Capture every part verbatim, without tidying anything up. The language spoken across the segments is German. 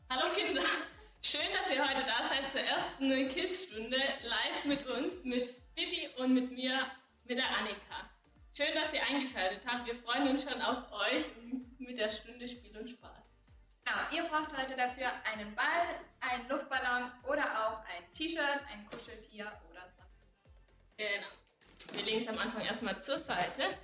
Hallo Kinder, schön, dass ihr heute da seid zur ersten KISS-Stunde live mit uns, mit Bibi und mit mir, mit der Annika. Schön, dass ihr eingeschaltet habt. Wir freuen uns schon auf euch mit der Stunde Spiel und Spaß. Genau, ihr braucht heute dafür einen Ball, einen Luftballon oder auch ein T-Shirt, ein Kuscheltier oder so. Genau. Wir legen es am Anfang erstmal zur Seite.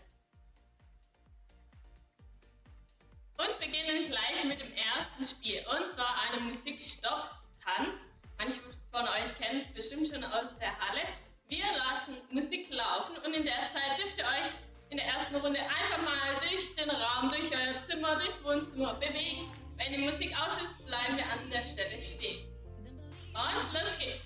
Und beginnen gleich mit dem ersten Spiel, und zwar einem Musikstopp-Tanz. Manche von euch kennen es bestimmt schon aus der Halle. Wir lassen Musik laufen und in der Zeit dürft ihr euch in der ersten Runde einfach mal durch den Raum, durch euer Zimmer, durchs Wohnzimmer bewegen. Wenn die Musik aus ist, bleiben wir an der Stelle stehen. Und los geht's!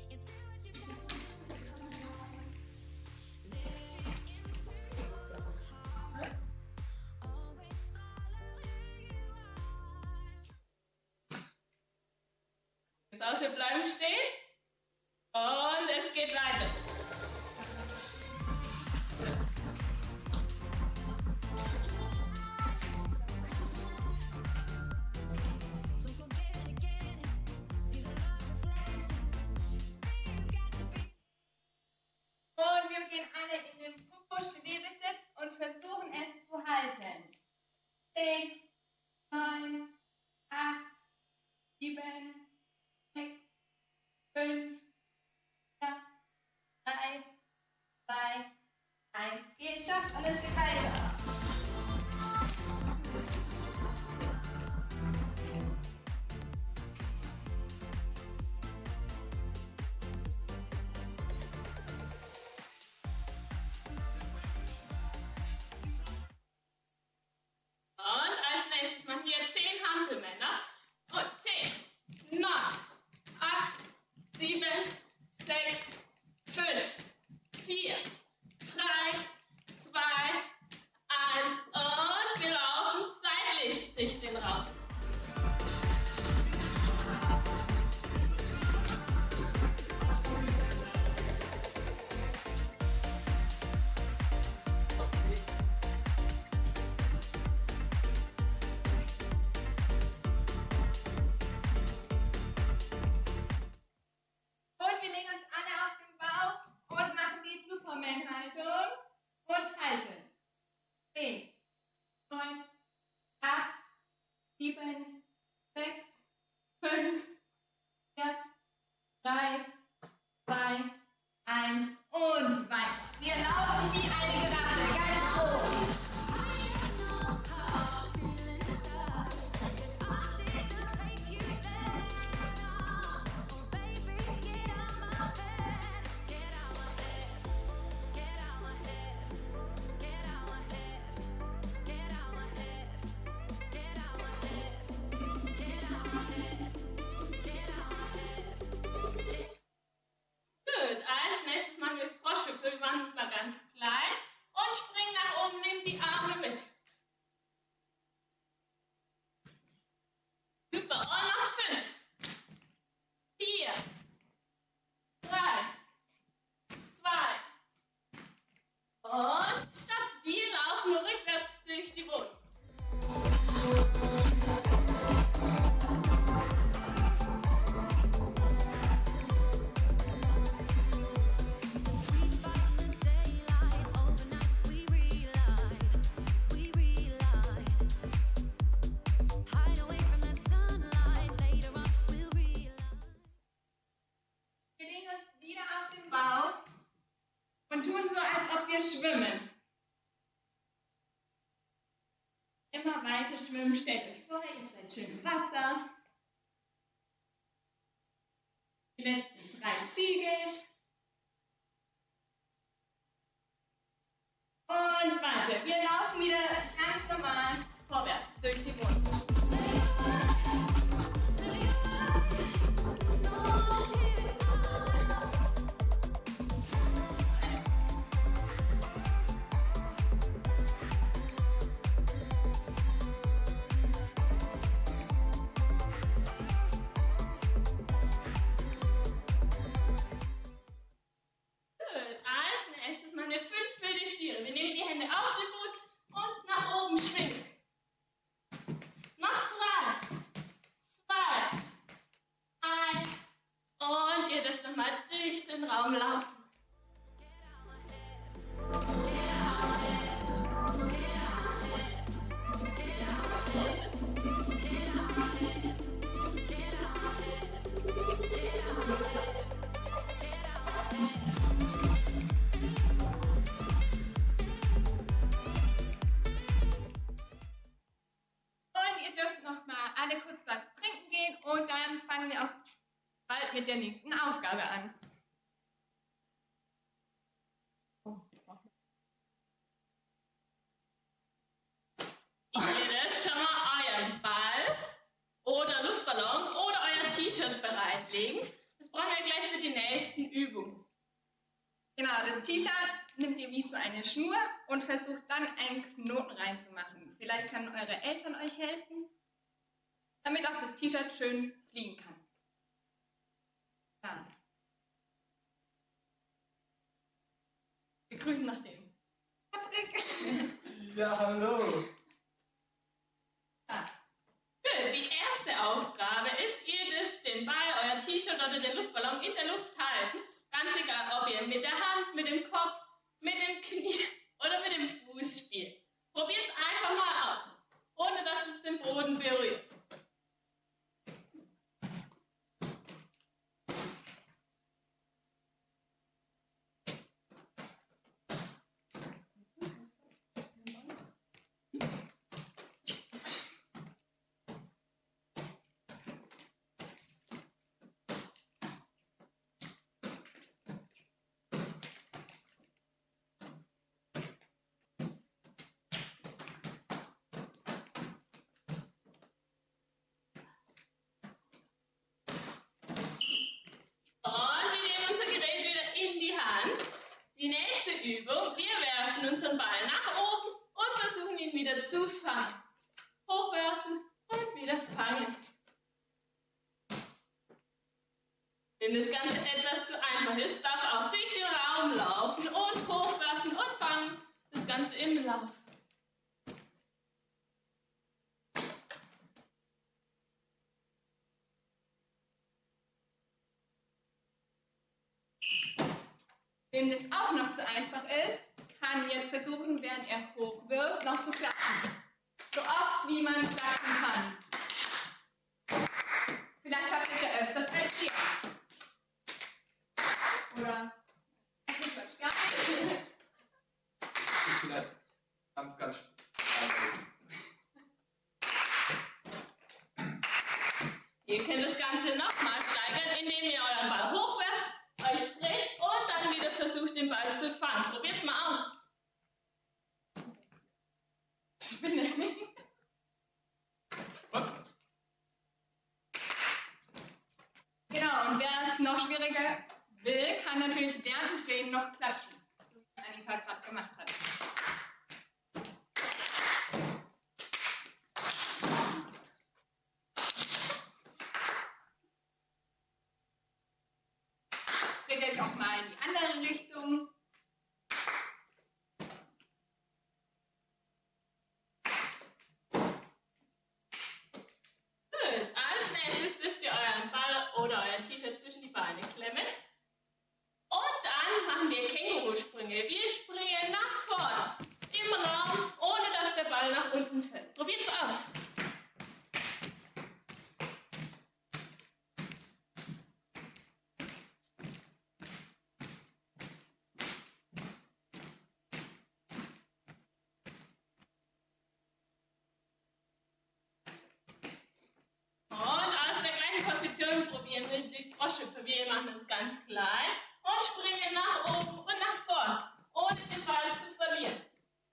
Aus, wir bleiben stehen und es geht weiter. Und wir gehen alle in den Popo-Schwebesitz und versuchen es zu halten. zehn, neun, acht, sieben, sechs, fünf, vier, drei, zwei, eins. Geschafft und es geht weiter. Und als nächstes machen wir zehn Hampelmänner. Und zehn, neun, acht, sieben, sechs, fünf, vier, drei, zwei, eins und wir laufen seitlich durch den Raum. Superman-Haltung und halten. zehn, neun, acht, sieben, sechs, fünf, vier, drei, zwei, eins und weiter. Wir laufen wie eine Gerade, ganz hoch. Als nächstes machen wir Froschhüpfe. Wir machen zwar ganz klein und springen nach oben, nehmt die Arme mit. Super. Und noch fünf, vier, drei, zwei und stopp. Wir laufen rückwärts durch die Boden. Und tun so, als ob wir schwimmen. Immer weiter schwimmen, stellt euch vor, ihr seid schön im Wasser. Die letzten drei Züge. Und weiter. Wir laufen wieder ganz normal vorwärts durch die Boden. Als nächstes machen wir fünf wilde Stiere. Wir nehmen die Hände auf den Boden und mit der nächsten Aufgabe an. Ihr dürft schon mal euren Ball oder Luftballon oder euer T-Shirt bereitlegen. Das brauchen wir gleich für die nächsten Übungen. Genau, das T-Shirt nehmt ihr wie so eine Schnur und versucht dann einen Knoten reinzumachen. Vielleicht können eure Eltern euch helfen, damit auch das T-Shirt schön fliegen kann. Dann. Wir grüßen nach dem. Patrick! Ja, hallo! Ah. Gut, die erste Aufgabe ist, ihr dürft den Ball, euer T-Shirt oder den Luftballon in der Luft halten. Ganz egal, ob ihr mit der Hand, mit dem Kopf, mit dem Knie oder mit dem Fuß spielt. Probiert es einfach mal aus, ohne dass es den Boden berührt. Die nächste Übung, wir werfen unseren Ball nach oben und versuchen ihn wieder zu fangen. Hochwerfen und wieder fangen. Wenn das Ganze etwas zu einfach ist, darf auch durch den Raum laufen und hochwerfen und fangen. Das Ganze im Lauf. Wem das auch noch zu einfach ist, kann jetzt versuchen, während er hochwirft, noch zu klatschen. So oft, wie man klatschen kann. Vielleicht schafft ihr es ja öfter als ihr. Oder? Ich klatsche gar nicht. Vielleicht ganz, ganz einfach. Ihr könnt das Ganze nochmal steigern, indem ihr euren Ball hochwerft, euch dreht und dann wieder versucht, den Ball zu fangen. Probiert es mal aus. Ich bin nämlich. Genau, und wer es noch schwieriger will, kann natürlich während dem Drehen noch klatschen, wie es Annika gerade gemacht hat. Dreht euch auch mal in die andere Richtung. Gut, als nächstes dürft ihr euren Ball oder euer T-Shirt zwischen die Beine klemmen. Und dann machen wir Kängurusprünge. Wir springen nach vorne im Raum, ohne dass der Ball nach unten fällt. Probiert es aus. Probieren wir die Froschhüpfe. Wir machen uns ganz klein und springen nach oben und nach vorn, ohne den Ball zu verlieren.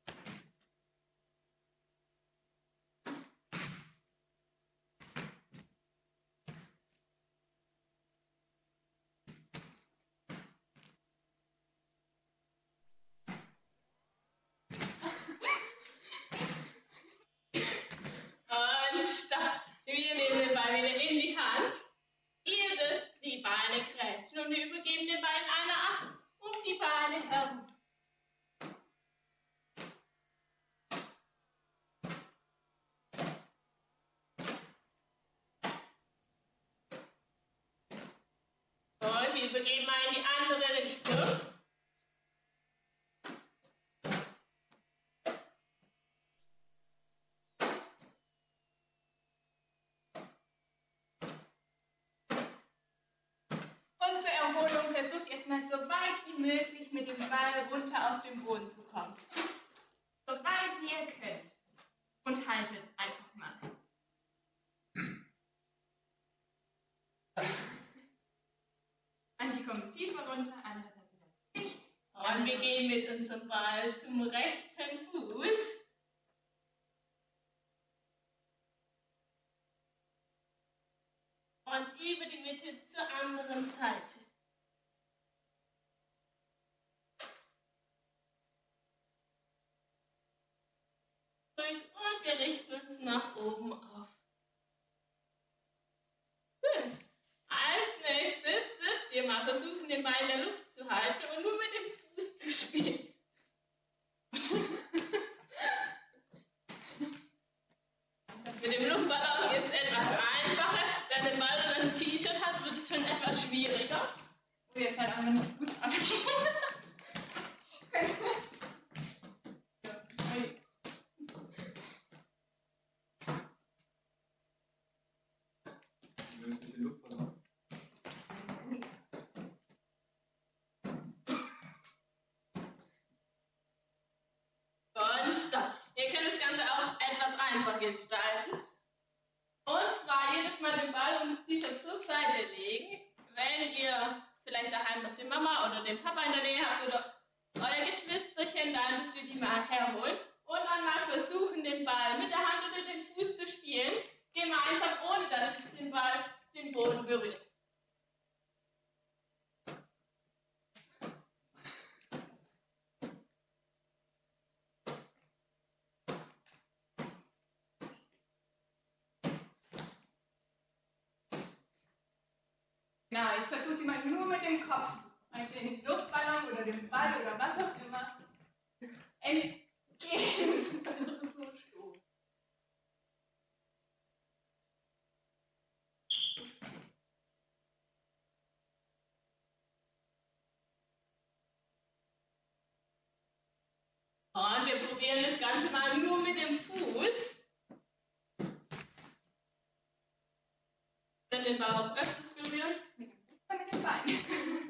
Und stopp. Wir nehmen den Ball wieder in die Hand. Ihr dürft die Beine krätschen und wir übergeben den Ball in einer Acht um die Beine herum. Und wir übergeben mal in die andere Richtung. Und zur Erholung versucht jetzt mal so weit wie möglich mit dem Ball runter auf den Boden zu kommen. So weit wie ihr könnt. Und haltet es einfach mal. Und wir gehen mit unserem Ball zum rechten Fuß. Und über die Mitte zur anderen Seite. Und wir richten uns nach oben auf. Gut. Als nächstes dürft ihr mal versuchen, den Ball in der Luft zu halten und nur mit dem Fuß zu spielen. Mit dem Luftballon ist es etwas einfacher. Wer den Ball oder ein T-Shirt hat, wird es schon etwas schwieriger. Und jetzt halt einfach nicht Fuß ab. Du nimmst nicht den Luftballon. Und stopp. Ihr könnt das Ganze auch etwas einfacher gestalten. Und zwar jedes Mal den Ball und das T-Shirt zur Seite legen, wenn ihr vielleicht daheim noch den Mama oder den Papa in der Nähe habt oder euer Geschwisterchen, dann dürft ihr die mal herholen und dann mal versuchen, den Ball mit der Hand oder dem Fuß zu spielen, gemeinsam, ohne dass es den Ball den Boden berührt. Genau, jetzt versucht jemand nur mit dem Kopf, den Luftballon oder den Ball oder was auch immer, entgegen so stoßen. Und wir probieren das Ganze mal nur mit dem Fuß. Dann den Ball auch öfters berühren. Mit dem Fuß oder mit dem Bein?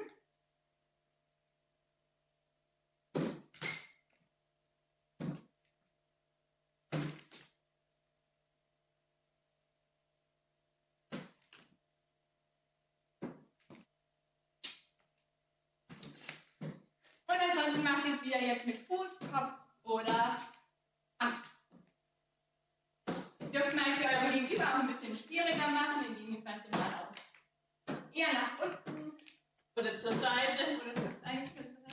Und ansonsten macht ihr es wieder jetzt mit Fuß, Kopf oder Hand. Ihr dürft mal für eure Gegenüber auch ein bisschen schwieriger machen, indem ihr den Ball auch eher nach unten Oder zur Seite. oder zur Seite.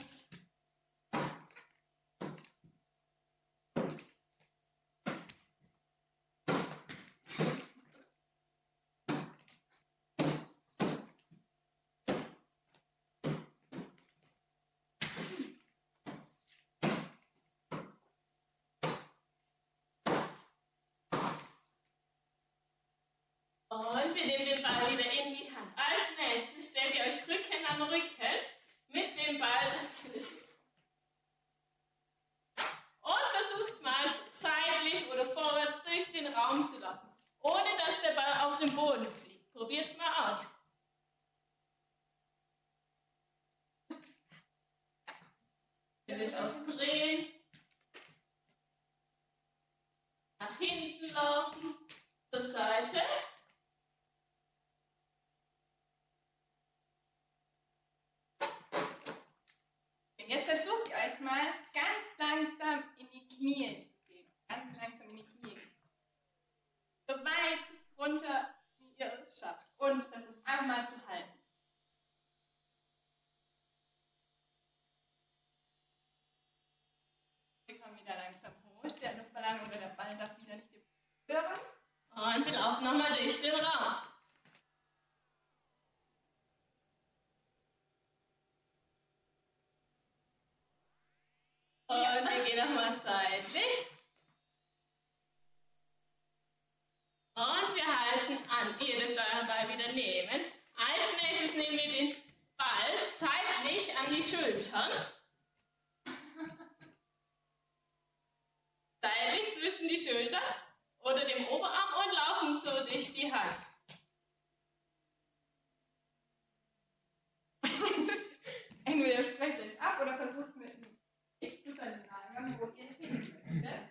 Und wir nehmen den Ball wieder in die Hand. Als nächstes stellt ihr euch Rücken an Rücken mit dem Ball dazwischen. Und versucht mal so seitlich oder vorwärts durch den Raum zu laufen, ohne dass der Ball auf den Boden fliegt. Probiert es mal aus. Ihr könnt auch drehen, nach hinten laufen, zur Seite. Und jetzt versucht ihr euch mal ganz langsam in die Knie zu gehen. Ganz langsam in die Knie. So weit runter, wie ihr es schafft. Und versucht einfach mal zu halten. Wir kommen wieder langsam hoch. Der Luftballon oder der Ball darf wieder nicht berühren. Und wir laufen nochmal durch den Raum. Und wir gehen nochmal seitlich. Und wir halten an. Ihr dürft euren Ball wieder nehmen. Als nächstes nehmen wir den Ball seitlich an die Schultern. Seitlich zwischen die Schultern oder dem Oberarm und laufen so durch die Hand. Entweder sprecht euch ab oder versucht mit dem Weg zu verlagern, wo ihr hin möchtet.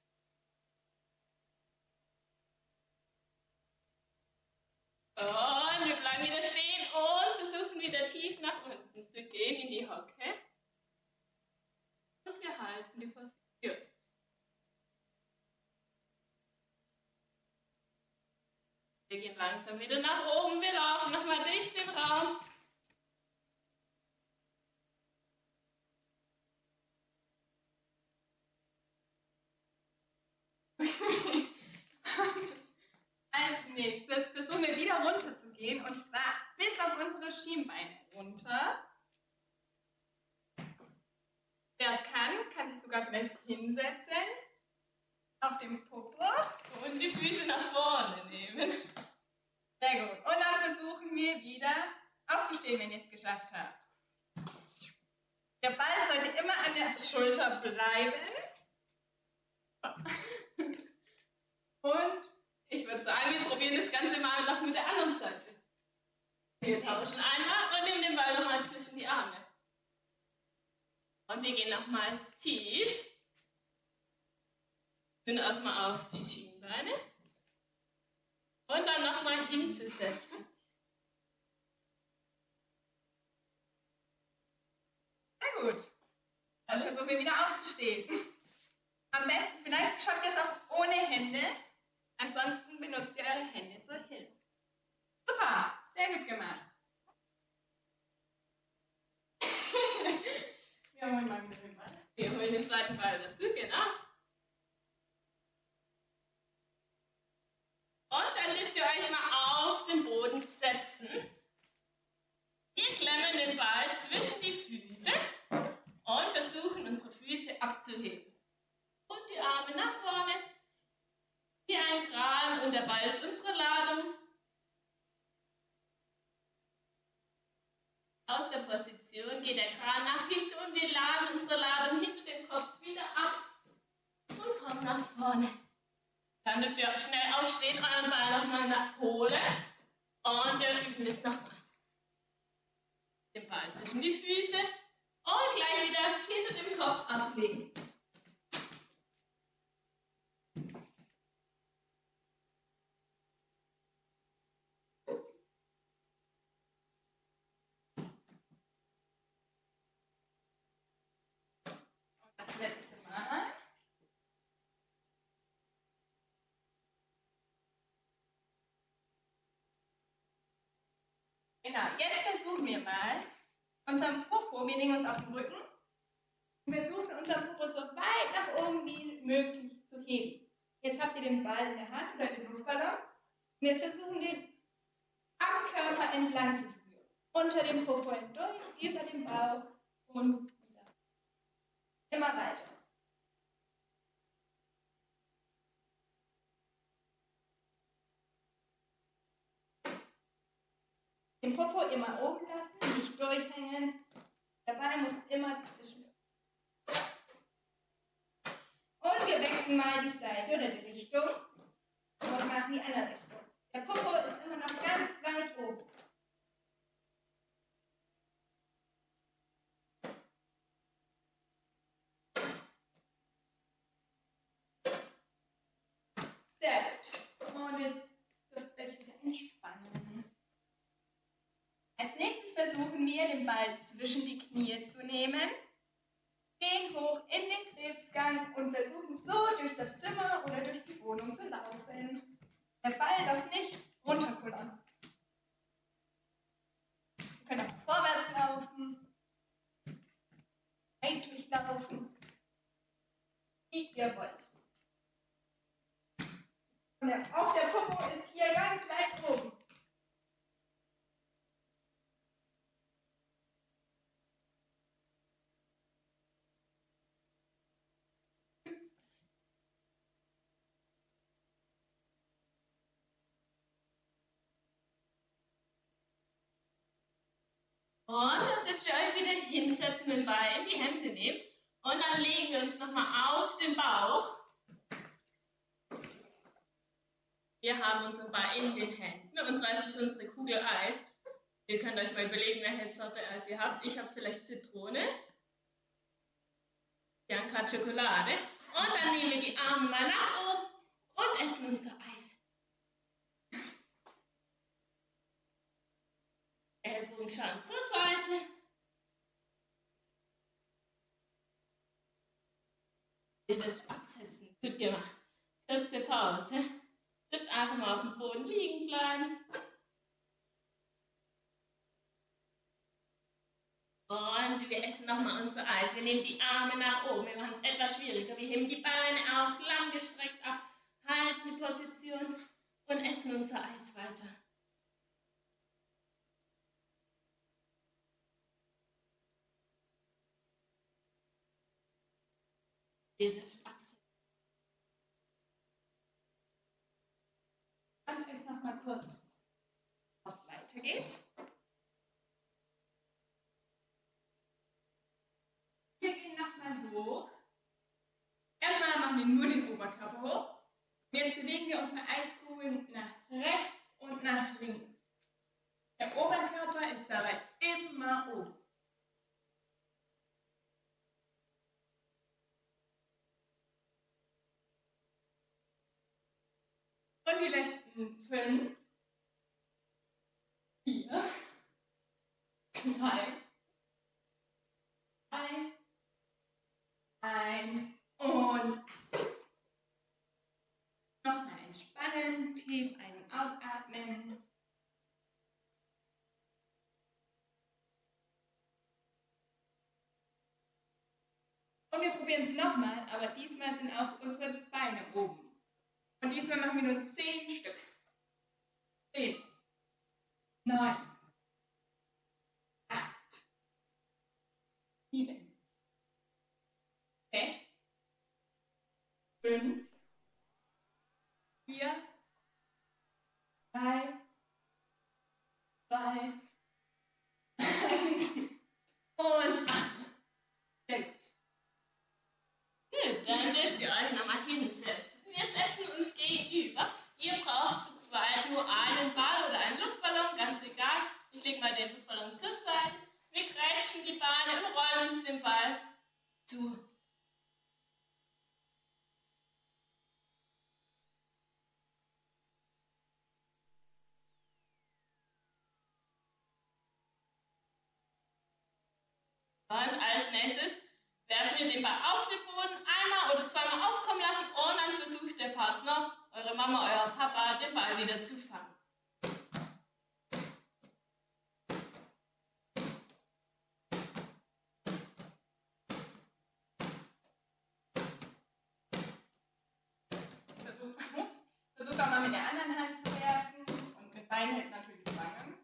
Und wir bleiben wieder stehen und versuchen wieder tief nach unten zu gehen in die Hocke. in die Position. Wir gehen langsam wieder nach oben, wir laufen nochmal durch den Raum. Als nächstes versuchen wir wieder runter zu gehen und zwar bis auf unsere Schienbeine runter. Wer es kann, kann sich sogar vielleicht hinsetzen auf dem Popo Und die Füße nach vorne nehmen. Sehr gut. Und dann versuchen wir wieder aufzustehen, wenn ihr es geschafft habt. Der Ball sollte immer an der Schulter bleiben. Und Ich würde sagen, wir probieren das Ganze mal noch mit der anderen Seite. Wir tauschen einmal und nehmen den Ball nochmal zwischen die Arme. Und wir gehen nochmals tief. Sind erstmal auf die Schienbeine. Und dann nochmal hinzusetzen. sehr gut. Dann versuchen wir wieder aufzustehen. Am besten, vielleicht schafft ihr es auch ohne Hände. Ansonsten benutzt ihr eure Hände zur Hilfe. Super, sehr gut gemacht. Wir holen mal wieder den Ball. Wir holen den zweiten Ball dazu, genau. Und dann dürft ihr euch mal auf den Boden setzen. Wir klemmen den Ball zwischen die Füße und versuchen unsere Füße abzuheben. Und die Arme nach vorne, wie ein Kran, und der Ball ist unsere Ladung. Aus der Position geht der Kran nach hinten und wir laden unsere Ladung hinter dem Kopf wieder ab und kommen nach vorne. Dann dürft ihr schnell aufstehen, euren Ball nochmal nachholen und wir üben das nochmal. Den Ball zwischen die Füße und gleich wieder hinter dem Kopf ablegen. Das letzte Mal. Genau, jetzt versuchen wir mal unseren Popo, wir legen uns auf den Rücken und versuchen unseren Popo so weit nach oben wie möglich zu heben. Jetzt habt ihr den Ball in der Hand oder den Luftballon und wir versuchen den am Körper entlang zu führen. Unter dem Popo hindurch, über den Bauch und wieder. Immer weiter. Den Popo immer oben lassen, nicht durchhängen. Der Ball muss immer zwischen. Und wir wechseln mal die Seite oder die Richtung und machen die andere Richtung. Der Popo ist immer noch ganz weit oben. Sehr gut. Und jetzt dürft ihr euch wieder entspannen. Als nächstes versuchen wir, den Ball zwischen die Knie zu nehmen, gehen hoch in den Krebsgang und versuchen so durch das Zimmer oder durch die Wohnung zu laufen. Der Ball darf nicht runterkullern. Ihr könnt auch vorwärts laufen, seitlich laufen, wie ihr wollt. Und auch der Popo ist hier ganz weit oben. Und dann dürft ihr euch wieder hinsetzen, den Ball in die Hände nehmen. Und dann legen wir uns nochmal auf den Bauch. Wir haben unseren Ball in den Händen. Und zwar ist es unsere Kugel Eis. Ihr könnt euch mal überlegen, welche Sorte Eis ihr habt. Ich habe vielleicht Zitrone. Bianca Schokolade. Und dann nehmen wir die Arme mal nach oben und essen unser Eis. Ellbogen schauen zur Seite. Ihr dürft absetzen. Gut gemacht. Kurze Pause. Ihr dürft einfach mal auf dem Boden liegen bleiben. Und wir essen nochmal unser Eis. Wir nehmen die Arme nach oben. Wir machen es etwas schwieriger. Wir heben die Beine auch lang gestreckt ab, halten die Position und essen unser Eis weiter. Ihr dürft absetzen. Und einfach mal kurz, was weitergeht. Wir gehen nochmal hoch. Erstmal machen wir nur den Oberkörper hoch. Und jetzt bewegen wir unsere Eiskugeln nach rechts und nach links. Der Oberkörper ist dabei immer oben. Und die letzten fünf, vier, drei, zwei, eins und absetzen. Nochmal entspannen, tief ein- und ausatmen. Und wir probieren es nochmal, aber diesmal sind auch unsere Beine oben. Und diesmal machen wir nur zehn Stück. zehn, neun, acht, sieben, sechs, fünf, vier, drei, zwei, eins und acht. Sehr gut. Gut, dann dürft ihr euch nochmal hinsetzen. Wir setzen uns gegenüber. Ihr braucht zu zweit nur einen Ball oder einen Luftballon, ganz egal. Ich lege mal den Luftballon zur Seite. Wir grätschen die Beine und rollen uns den Ball zu. Und als nächstes werfen wir den Ball auf den Boden, einmal oder zweimal aufkommen lassen und dann versucht der Partner, eure Mama, euer Papa, den Ball wieder zu fangen. Versucht, versucht auch mal mit der anderen Hand zu werfen und mit beiden Händen natürlich fangen.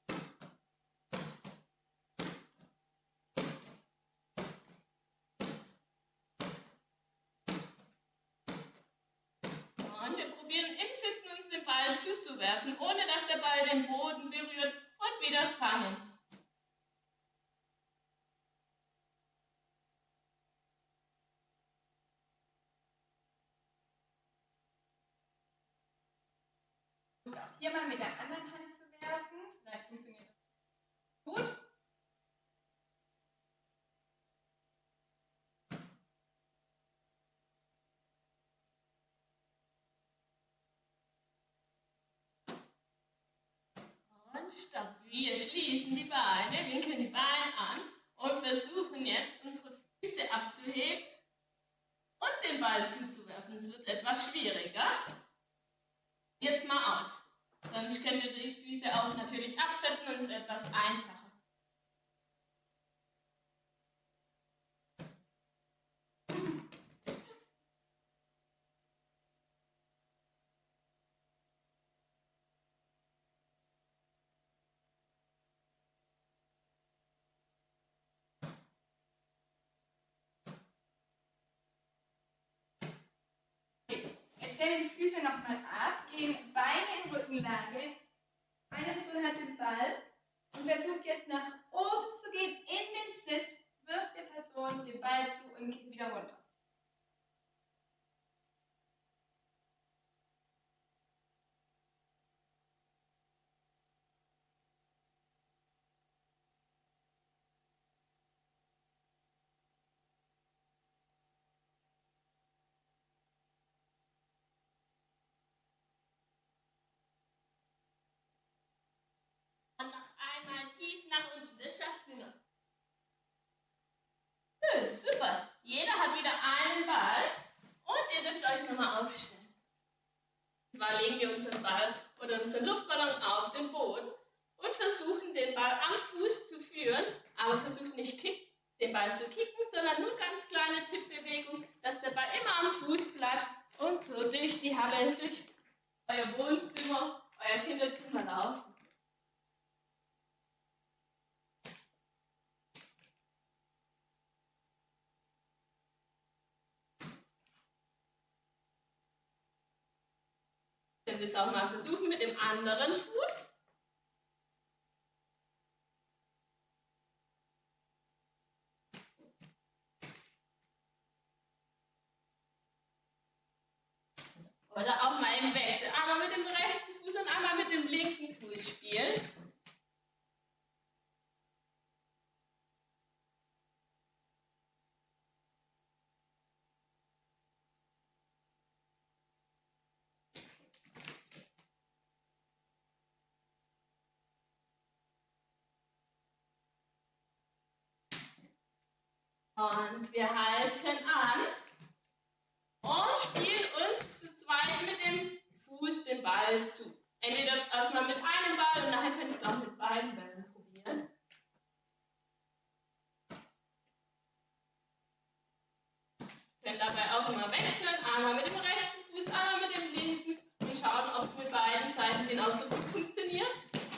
Und wir probieren im Sitzen uns den Ball zuzuwerfen, ohne dass der Ball den Boden berührt und wieder fangen. Versucht auch hier mal mit der anderen Hand zu werfen. Vielleicht funktioniert das gut. Und stopp. Wir schließen die Beine, winkeln die Beine an und versuchen jetzt unsere Füße abzuheben und den Ball zuzuwerfen. Es wird etwas schwieriger. Jetzt mal aus. Sonst könnt ihr die Füße auch natürlich absetzen und es ist etwas einfacher. Jetzt stellen wir die Füße nochmal ab, gehen Beine in Rückenlage. Eine Person hat den Ball und versucht jetzt nach oben zu gehen in den Sitz, wirft der Person den Ball zu und geht wieder runter. Und noch einmal tief nach unten. Das schafft ihr noch. Gut, super. jeder hat wieder einen Ball und ihr dürft euch nochmal aufstellen. Und zwar legen wir unseren Ball oder unseren Luftballon auf den Boden und versuchen den Ball am Fuß zu führen, aber versucht nicht kick, den Ball zu kicken, sondern nur ganz kleine Tippbewegung, dass der Ball immer am Fuß bleibt und so durch die Halle, durch euer Wohnzimmer, euer Kinderzimmer laufen. Könnt ihr es auch mal versuchen mit dem anderen Fuß. Oder auch mal im Wechsel. Einmal mit dem rechten Fuß und einmal mit dem linken Fuß spielen. Und wir halten an und spielen uns zu zweit mit dem Fuß den Ball zu. Entweder erstmal mit einem Ball und nachher könnt ihr es auch mit beiden Bällen probieren. Ihr könnt dabei auch immer wechseln, einmal mit dem rechten Fuß, einmal mit dem linken und schauen, ob es mit beiden Seiten genauso gut funktioniert.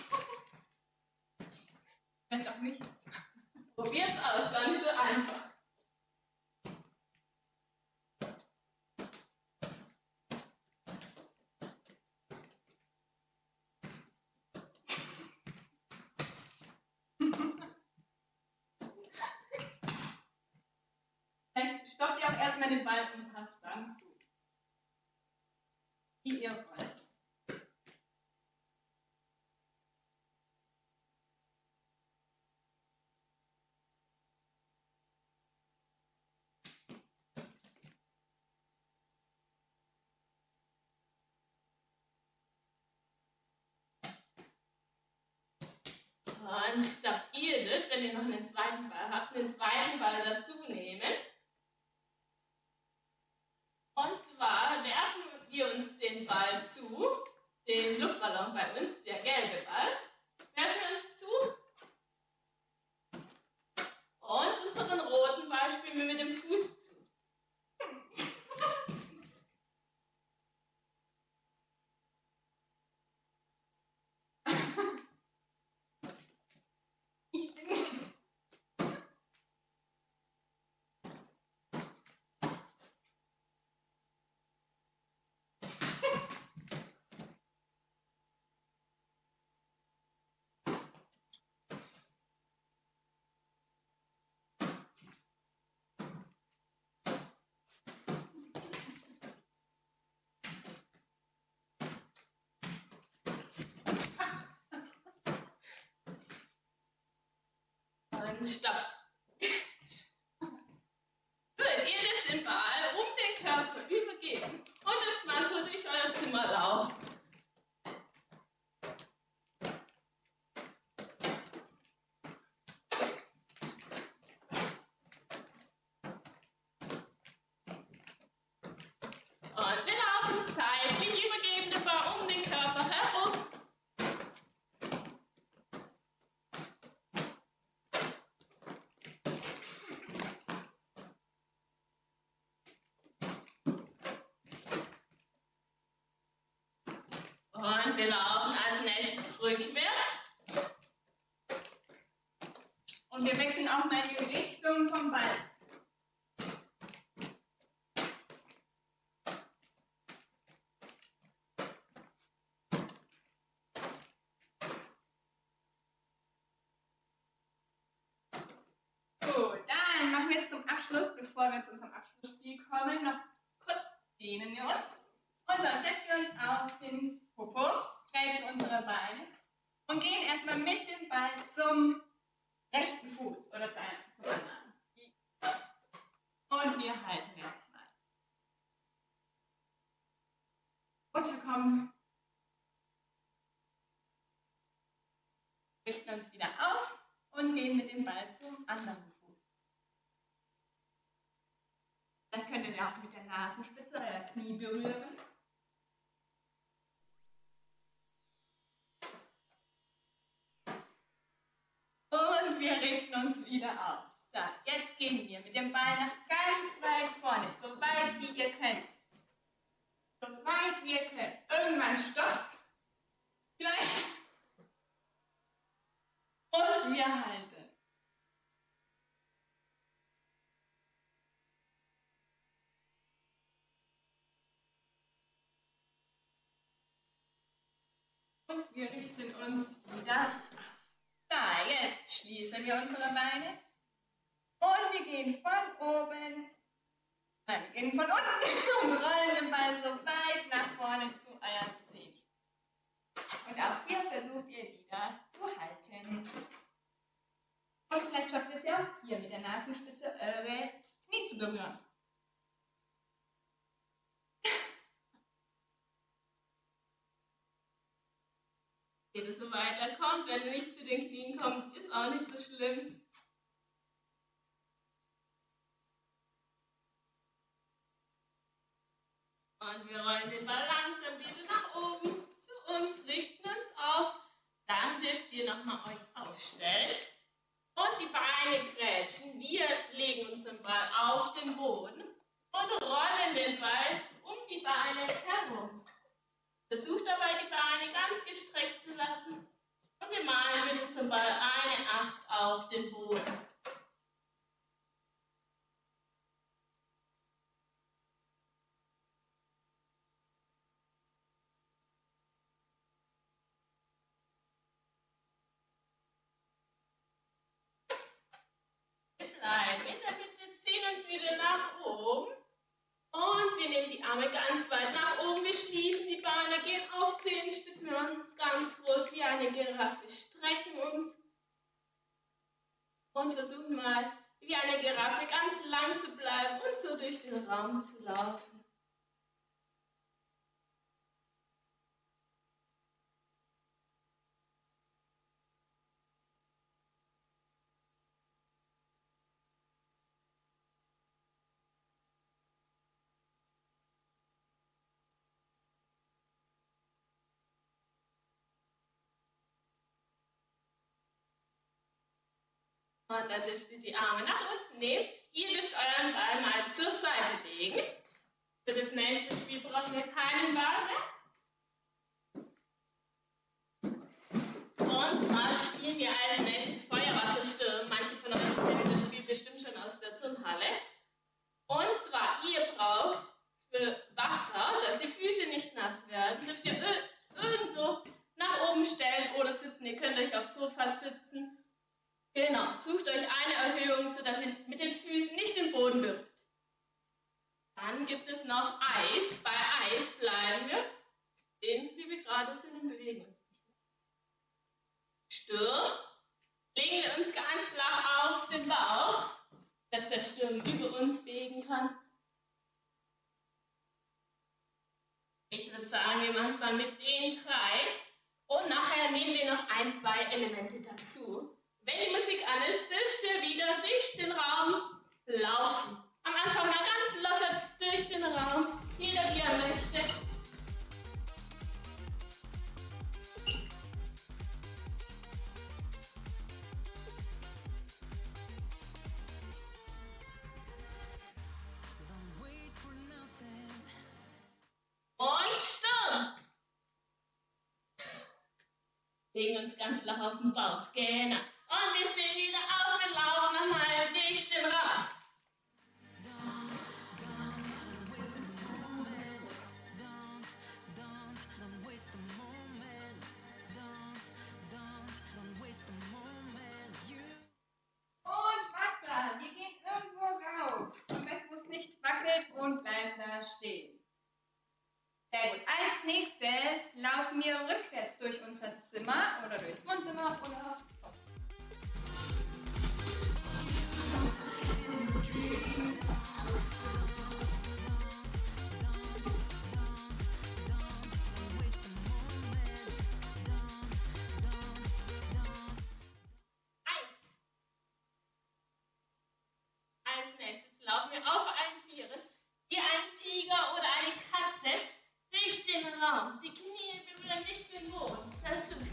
Vielleicht auch nicht. Probiert es aus, war nicht so einfach. Vielleicht stoppt ihr auch erstmal den Ball und passt dann zu. Wie ihr wollt. Und stopp, ihr dürft, wenn ihr noch einen zweiten Ball habt, einen zweiten Ball dazu nehmen. Und zwar werfen wir uns den Ball zu, den Luftballon bei uns, der gelbe Ball, werfen wir uns zu. Und unseren roten Ball spielen wir mit dem Fuß zu. Und stopp. Gut, ihr dürft den Ball um den Körper übergeben und dürft mal so durch euer Zimmer laufen. Und wir laufen seitlich, übergeben den Ball um den Körper herum. Und wir laufen als nächstes rückwärts. Und wir wechseln auch mal die Richtung vom Ball. Gut, dann machen wir jetzt zum Abschluss, bevor wir zu unserem Abschlussspiel kommen, noch kurz dehnen wir uns. Und dann setzen wir uns auf den Popo, stretchen unsere Beine und gehen erstmal mit dem Ball zum rechten Fuß oder zu einem, zum anderen. Und wir halten jetzt mal. Runterkommen. Richten uns wieder auf und gehen mit dem Ball zum anderen Fuß. Dann könnt ihr auch mit der Nasenspitze euer Knie berühren. Und wir richten uns wieder auf. So, jetzt gehen wir mit dem Ball nach ganz weit vorne, so weit wie ihr könnt. So weit wie ihr könnt. Irgendwann stoppt. Gleich. Und wir halten. Und wir richten uns wieder auf. Da, jetzt schließen wir unsere Beine. Und wir gehen von oben, nein, wir gehen von unten und rollen den Ball so weit nach vorne zu euren Zehen. Und auch hier versucht ihr wieder zu halten. Und vielleicht schafft ihr es ja auch hier mit der Nasenspitze eure Knie zu berühren. Geht es so weiterkommt, wenn ihr nicht zu den Knien kommt, ist auch nicht so schlimm. Und wir rollen den Ball langsam wieder nach oben zu uns, richten uns auf. Dann dürft ihr nochmal euch aufstellen und die Beine grätschen. Wir legen unseren Ball auf den Boden und rollen den Ball um die Beine herum. Versucht dabei, die Beine ganz gestreckt zu lassen. Und wir malen mit unserem Ball eine Acht auf den Boden. Wir bleiben in der Mitte, ziehen uns wieder nach oben. Und wir nehmen die Arme ganz weit nach oben, wir schließen die Beine, gehen auf Zehenspitzen, wir machen uns ganz groß wie eine Giraffe, strecken uns und versuchen mal wie eine Giraffe ganz lang zu bleiben und so durch den Raum zu laufen. Und dann dürft ihr die Arme nach unten nehmen. Ihr dürft euren Ball mal zur Seite legen. Für das nächste Spiel brauchen wir keinen Ball mehr. Und zwar spielen wir als nächstes Feuerwassersturm. Manche von euch kennen das Spiel bestimmt schon aus der Turnhalle. Und zwar, ihr braucht für Wasser, dass die Füße nicht nass werden, dürft ihr irgendwo nach oben stellen oder sitzen. Ihr könnt euch aufs Sofa sitzen. Genau, sucht euch eine Erhöhung, sodass ihr mit den Füßen nicht den Boden berührt. Dann gibt es noch Eis. Bei Eis bleiben wir stehen, wie wir gerade sind und bewegen uns nicht mehr. Sturm. Legen wir uns ganz flach auf den Bauch, dass der Sturm über uns fegen kann. Ich würde sagen, wir machen es mal mit den drei. Und nachher nehmen wir noch ein, zwei Elemente dazu. Wenn die Musik an ist, dürft ihr wieder durch den Raum laufen. Am Anfang mal ganz locker durch den Raum, jeder wie er möchte. Und Sturm. Legen uns ganz flach auf den Bauch, genau. Und wir stehen wieder auf und laufen nochmal durch den Raum. Und Wasser. Wir gehen irgendwo rauf. Und das muss nicht wackelt und bleibt da stehen. Sehr gut. Als nächstes laufen wir rückwärts durch unser Zimmer oder durchs Wohnzimmer oder Als nächstes laufen wir auf allen Vieren, wie ein Tiger oder eine Katze, durch den Raum. Die Knie berühren nicht den Boden. Versucht's.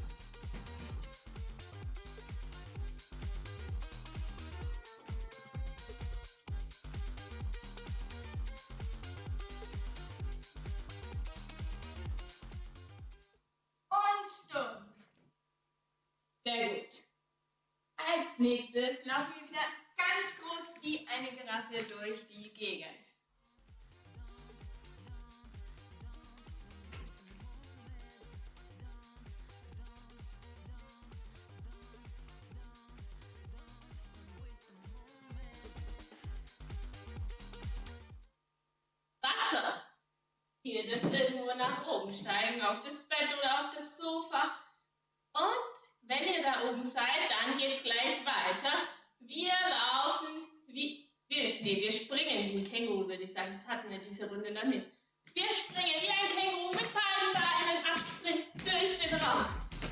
Und stumm. Sehr gut. Als nächstes laufen wir wieder ganz groß wie eine Giraffe durch die Gegend. Wasser. Ihr dürft nur nach oben steigen, auf das Bett oder auf das Sofa. Und wenn ihr da oben seid, dann geht's gleich weiter. Wir laufen wie, wir, nee, wir springen wie ein Känguru, würde ich sagen. Das hatten wir diese Runde noch nicht. Wir springen wie ein Känguru mit beiden Beinen abspringen durch den Raum.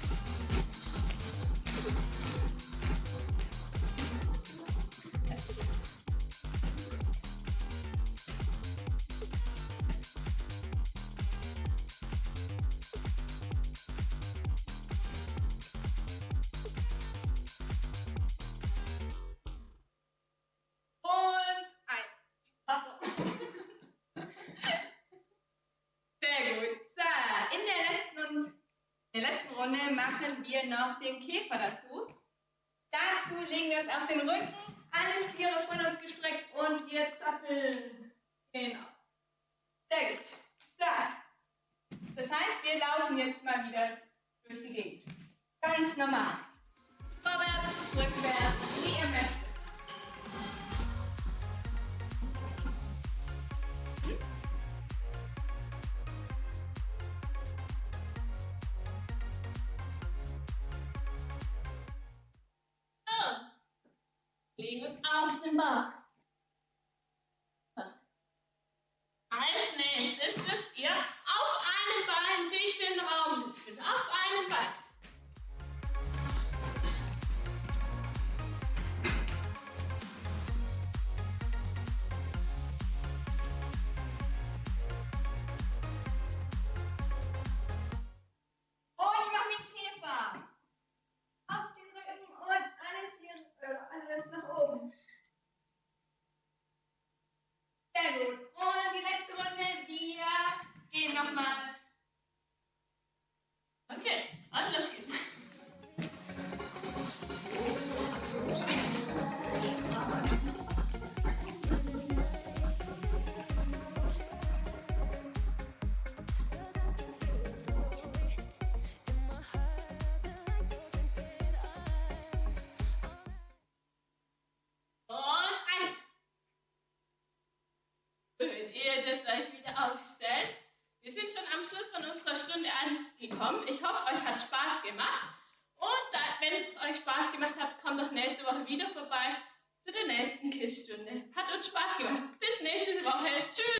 Und ein. Wasser. Sehr gut. So, in der letzten und in der letzten Runde machen wir noch den Käfer dazu. Dazu legen wir uns auf den Rücken, alle Viere von uns gestreckt und wir zappeln. Genau. Sehr gut. So. Das heißt, wir laufen jetzt mal wieder durch die Gegend. Ganz normal. Vorwärts, rückwärts, wie ihr möchtet. Legen uns auf den Bauch. Als nächstes dürft ihr auf einem Bein durch den Raum hüpfen. Auf einem Bein. Und mach den Käfer. Auf den Rücken und alles hier, äh, alles nach oben. Sehr gut. Und die letzte Runde, wir gehen nochmal. Okay, und los geht's. Ihr dürft euch wieder aufstellen. Wir sind schon am Schluss von unserer Stunde angekommen. Ich hoffe, euch hat Spaß gemacht. Und da, wenn es euch Spaß gemacht hat, kommt doch nächste Woche wieder vorbei zu der nächsten Quiz-Stunde. Hat uns Spaß gemacht. Bis nächste Woche. Tschüss.